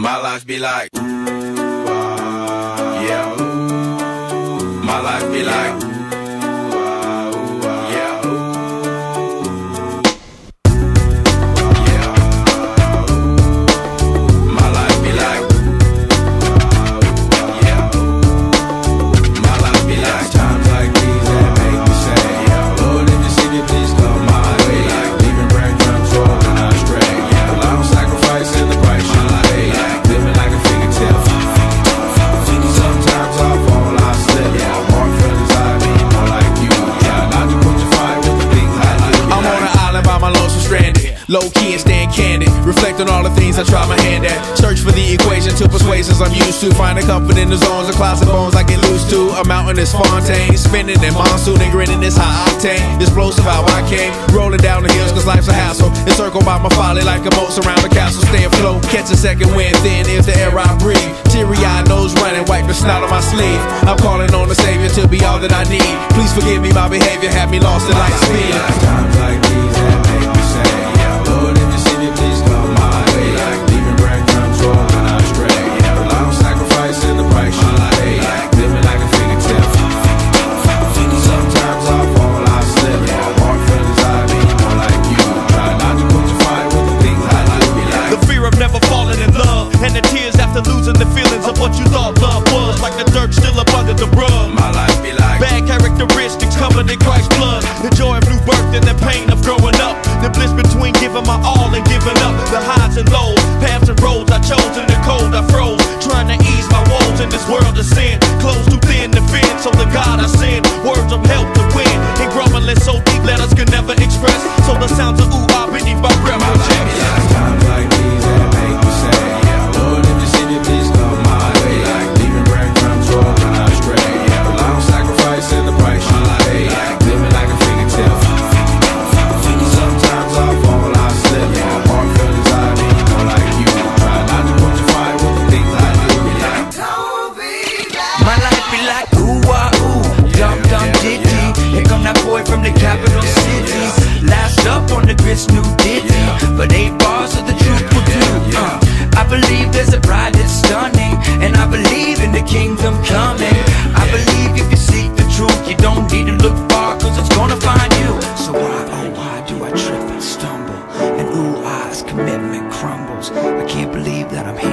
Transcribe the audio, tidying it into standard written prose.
My life be like, ooh, ah, yeah, ooh. My life be like, ooh, ah, yeah, ooh. Yeah, ooh. My life be like, ooh, yeah, ooh. My life be like times like these that make me say, yeah, Lord, if you see me, please come my way. Like leaving breadcrumbs rolling astray. Yeah, a lot of sacrifice in the price you pay. Like living like a fingertip. Sometimes I fall, I slip. Yeah, I walk for desire, be more like you. Yeah, not to put your fire with the things I do. I'm on an island by my lonesome stranded, low key and staying candid, reflect on all the things I try my hand at. Search for the equation to persuasions I'm used to, finding comfort in the zones of clouds and bones I get loose to. A mountain is Fontaine, spinning in monsoon and grinning this high octane. Explosive how I came, rolling down the hills cause life's a hassle. Encircled by my folly like a moat around the castle. Stay afloat, catch a second wind, thin is the air I breathe. Teary-eyed nose running, wipe the snot on my sleeve. I'm calling on the Savior to be all that I need. Please forgive me, my behavior had me lost in light speed. Times like these that make me say, yeah, Lord, if you see me, please come my way. Like leaving breadcrumbs rolling astray. Yeah, a lot of sacrifice in the price you pay. Like living like a fingertip. Sometimes I fall, I slip. Yeah, I walk for desire, be more like you. Try not to put your fire with the things I like. Be like the fear of never falling in love, and the tears after losing the feelings of what you thought love was. Like the dirt still up under the rug. my life be like Bad characteristics covered in Christ's blood. The joy of new birth and the pain of growing up. The bliss between giving my all and giving up. The highs and lows, paths and roads I chose. In the cold I froze, trying to ease my woes in this world of sin. Clothes too thin to fit, so the God I send words of help to win. And grumbling so deep letters can never express. So the sounds of ooh ah beneath my breath my will life check. be like times like these that make me say, yeah, Lord, if you see me, please come my way. Like leaving breadcrumbs rolling astray. Yeah, a lot of sacrifice in the price you pay. Like living like a fingertip. Sometimes I fall, I slip. Yeah, I walk for desire, be more like you. Try not to put your fire with the things I do. Like, My life be like ooh ah ooh, dum dum ditty. Here come that boy from the capital city. Last up on the grits, new ditty. But 8 bars of the truth will do. I believe there's a bride that's stunning, and I believe in the kingdom coming. I believe if you seek the truth, you don't need to look far, cause it's gonna find you. So why, oh why do I trip and stumble? And ooh ah's commitment crumbles. I can't believe that I'm here